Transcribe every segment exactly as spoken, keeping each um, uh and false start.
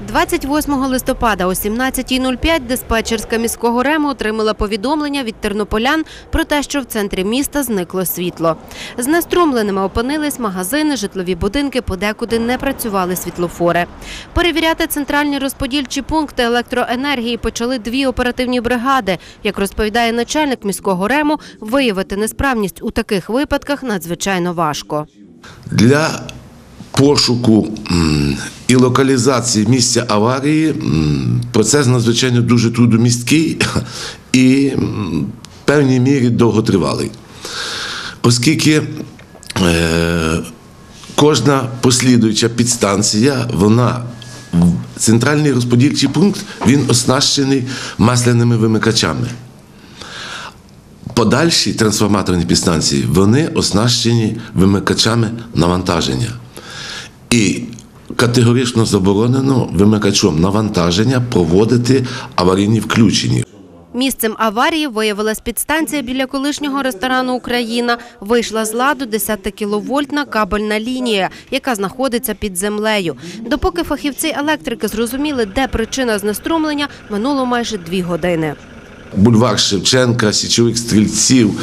двадцять восьмого листопада о сімнадцятій нуль п'ять диспетчерська міського РЕМу отримала повідомлення від тернополян про те, що в центрі міста зникло світло. Знеструмленими опинились магазини, житлові будинки, подекуди не працювали світлофори. Перевіряти центральні розподільчі пункти електроенергії почали дві оперативні бригади. Як розповідає начальник міського РЕМу, виявити несправність у таких випадках надзвичайно важко. Для пошуку і локалізації місця аварії процес надзвичайно дуже трудомісткий і в певній мірі довготривалий. Оскільки е, кожна послідуюча підстанція, вона, центральний розподільчий пункт, він оснащений масляними вимикачами. Подальші трансформаторні підстанції, вони оснащені вимикачами навантаження. І категорично заборонено вимикачом навантаження проводити аварійні включення. Місцем аварії виявилась підстанція біля колишнього ресторану «Україна». Вийшла з ладу десятикіловольтна кабельна лінія, яка знаходиться під землею. Допоки фахівці електрики зрозуміли, де причина знеструмлення, минуло майже дві години. Бульвар Шевченка, Січових Стрільців,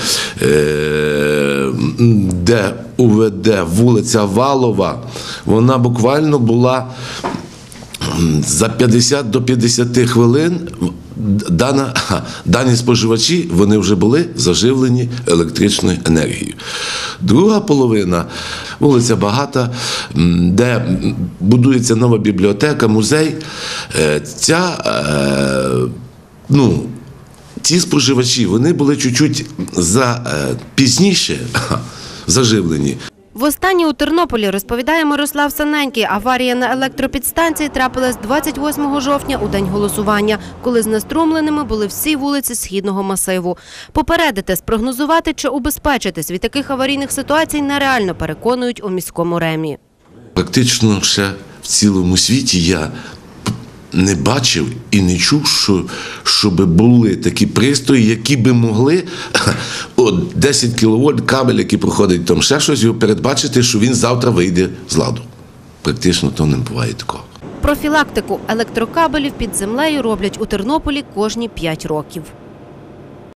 де УВД, вулиця Валова, вона буквально була за п'ятдесят до п'ятдесяти хвилин. Дана, дані споживачі, вони вже були заживлені електричною енергією. Друга половина, вулиця Багата, де будується нова бібліотека, музей, ця, ну, ці споживачі, вони були чуть-чуть за, пізніше заживлені. Востаннє у Тернополі, розповідає Мирослав Саненький, аварія на електропідстанції трапилась двадцять восьмого жовтня у день голосування, коли знеструмленими були всі вулиці Східного масиву. Попередити, спрогнозувати чи убезпечитись від таких аварійних ситуацій нереально, переконують у міському РЕМі. Практично ще в цілому світі я не бачив і не чув, що, щоб були такі пристрої, які би могли от десять кіловольт кабель, який проходить там ще щось, його передбачити, що він завтра вийде з ладу. Практично то не буває такого. Профілактику електрокабелів під землею роблять у Тернополі кожні п'ять років.